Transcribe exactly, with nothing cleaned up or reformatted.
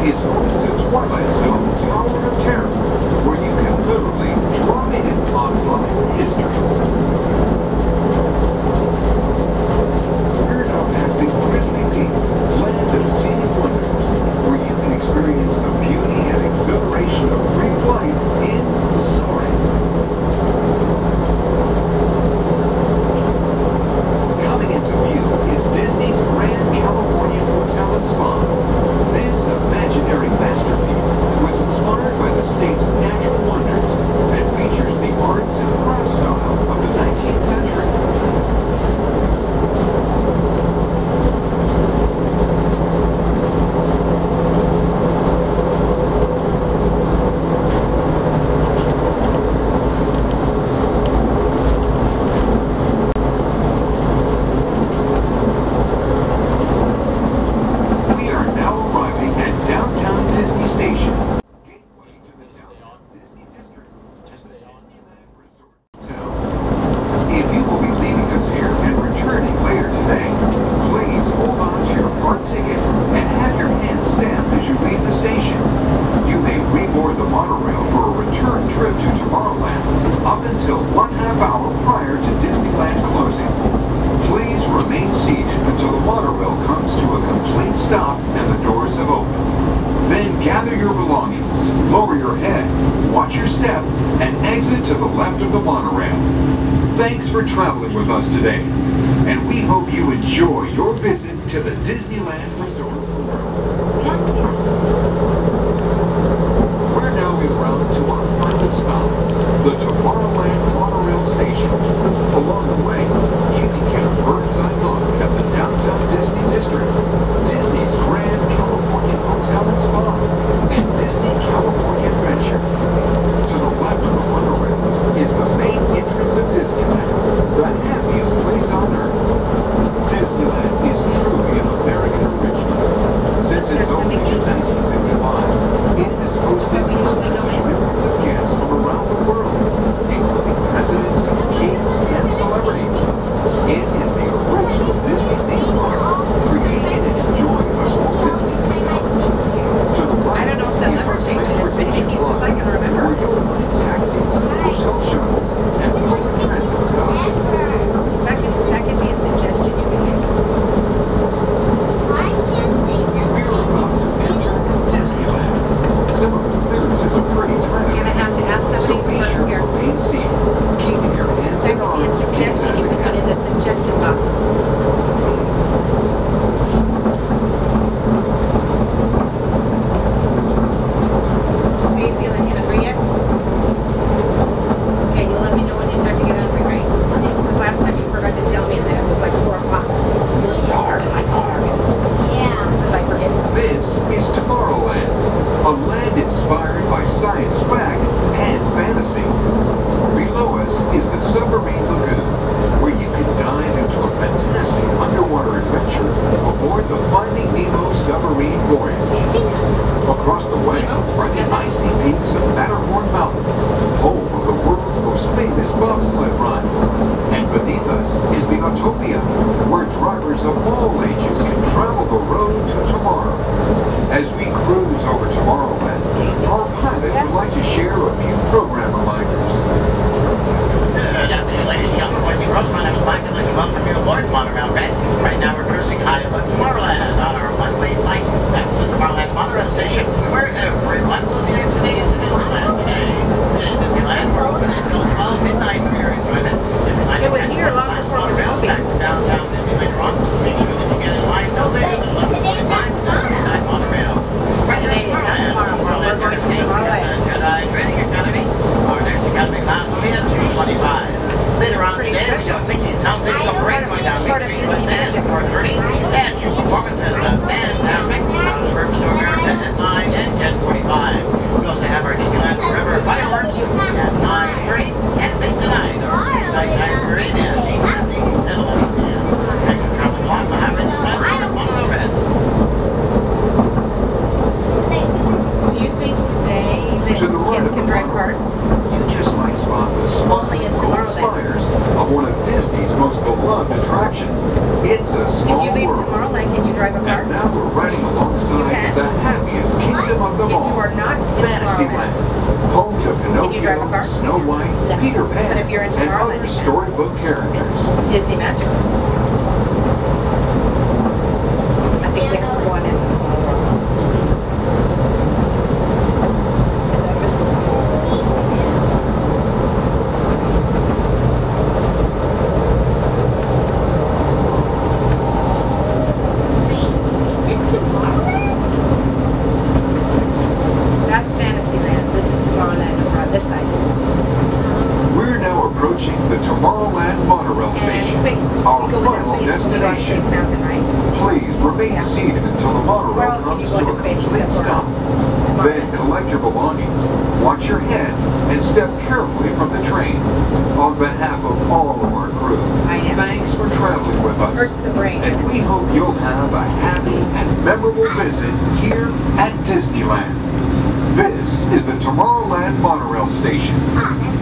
is home to Twilight Zone Tower of Terror, where you can literally drop in on live history. We're now passing Crispy Peak, land of scenic wonders, where you can experience the beauty and exhilaration of free flight in soaring. Coming into view is Disney's Grand Californian Hotel and Spa. This imaginary masterpiece was inspired by the state's natural wonders and features the arts and crafts style of the nineteenth century. Gather your belongings, lower your head, watch your step, and exit to the left of the monorail. Thanks for traveling with us today, and we hope you enjoy your visit to the Disneyland Resort. We're now en route to our final stop, the Tomorrowland Monorail Station. Along the way, you can get a bird's eye look at the downtown Disney District, Disney's Grand Californian Hotel and Spa, and Disney California Adventure. To the left of the monorail is the main entrance of Disneyland, the happiest place on earth. Disneyland is truly an American original. Since its opening in nineteen fifty-five, it has hosted millions of guests from around the world, including presidents, kings, and celebrities. It is the original Disney theme park, created and enjoyed by Walt Disney himself. To the right, I don't know if that lever change has been Mickey since I can remember. where you'll find taxis, hotel shuttles, and public transit stops. That could, that could be a suggestion you can make. We're about to enter Disneyland. Some of the clearance is a pretty You're trap. gonna have to ask So somebody be first sure here. to remain seated, keeping your hands That and could be a arms suggestion you can put in the suggestion box. How you feeling? You hungry yet? Okay, you'll let me know when you start to get hungry, right? Because last time you forgot to tell me and then it was like four o'clock. You're starved. I'm starved. Yeah. Because I forget something. This is Tomorrowland, a land inspired by science fact and fantasy. Below us is the Submarine Lagoon, where you can dive into a fantastic underwater adventure aboard the Finding Nemo submarine voyage. Across the way are the icy peaks of Matterhorn Mountain, home of the world's most famous bobsled run. And beneath us is the Autopia, where drivers of all ages can travel the road to tomorrow. As we cruise over Tomorrowland, our pilot would like to share a few program reminders. Good afternoon, ladies and gentlemen, boys and girls. My name is Mike. I'd like to welcome you aboard Monorail Red. Right now we're cruising high above Tomorrowland on our one-way flight back to the Tomorrowland Monorail Station, where everyone will be exiting Disneyland today. them If all, you are not in Fantasyland, Tomorrowland, home to Can you drive a Pinocchio, car? Snow White, No. Peter Pan, But if you're in and Tomorrowland, other you can. storybook characters. Disney Magic. I think we have to go on It's a Small World. I love It's a Small World. That's Fantasyland. This is Tomorrowland over on this side. We're now approaching the Tomorrowland monorail And station, space. our We go into final space when we go on Space destination. Mountain, right? Please remain Yeah. seated until the Where monorail else can comes you to go into a space complete except for stop. Tomorrowland? Then collect your belongings, watch your head, and step carefully from the train. On behalf of all of our crew, I know. thanks for traveling with us. Hurts the brain. And we hope you'll have a happy and memorable visit here at Disneyland. This is the Tomorrowland monorail station. Ah, that's